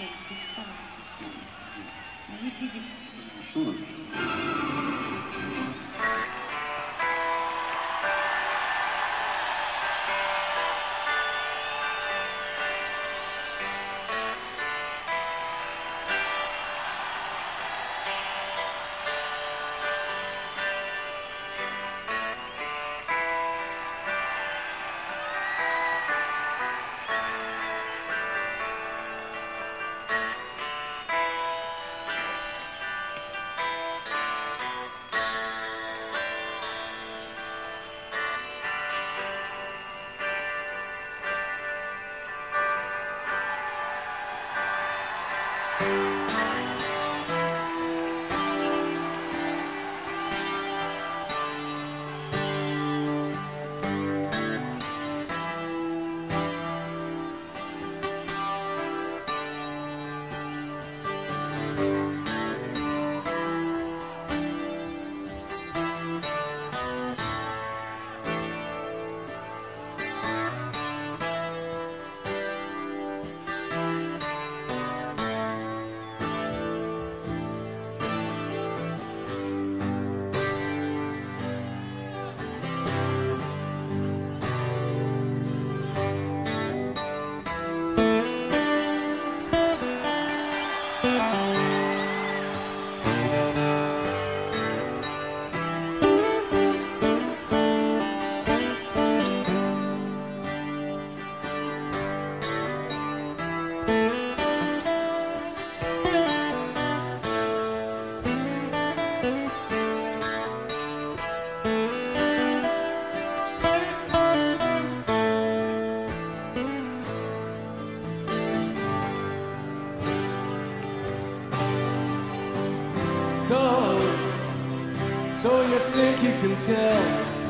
So you think you can tell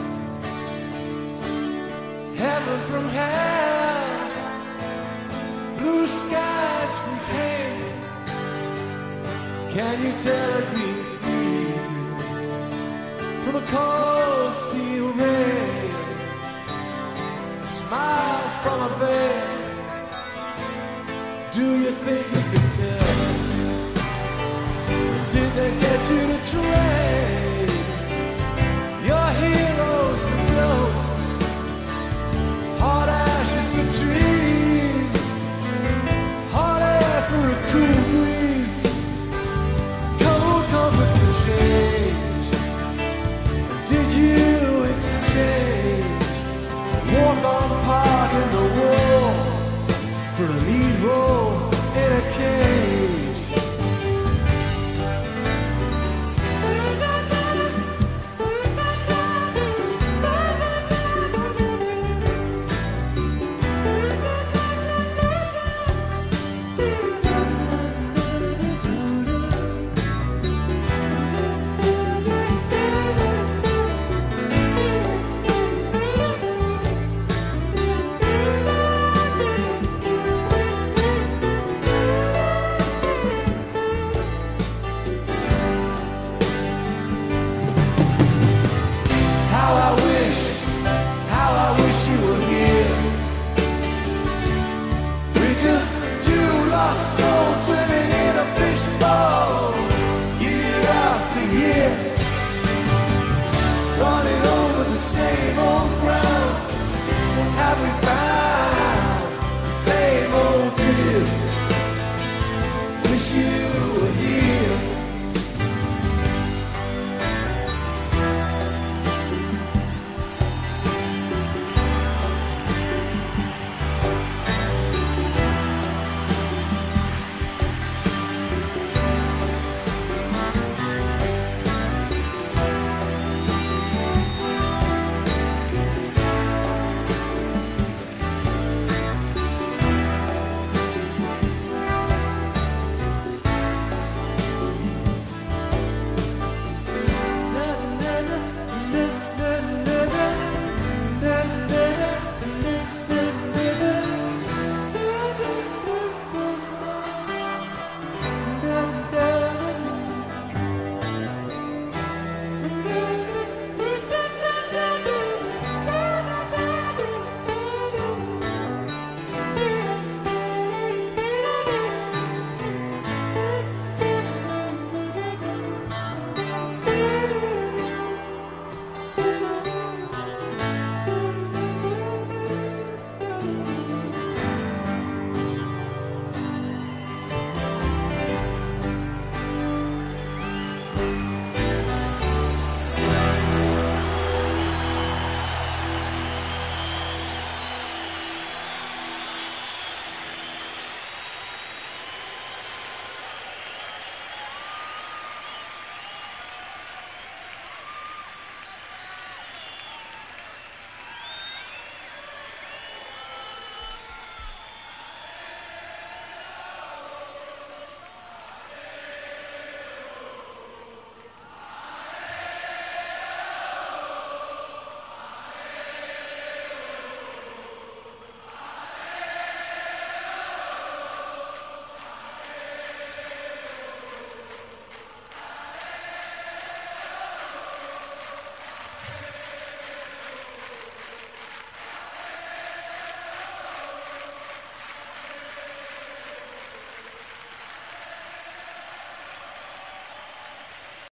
heaven from hell, blue skies from pain? Can you tell a green field from a cold steel rain? A smile from a veil. Do you think you can tell? Did they get you to trade your heroes for ghosts, hot ashes for trees, hot air for a cool breeze, cold comfort for change? Did you exchange a walk-on part in the war for a lead role in a cage?